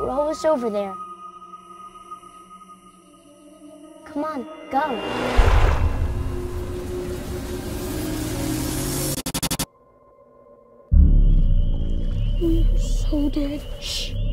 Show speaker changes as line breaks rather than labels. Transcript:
We're almost over there. Come on, go.
We're so dead. Shh.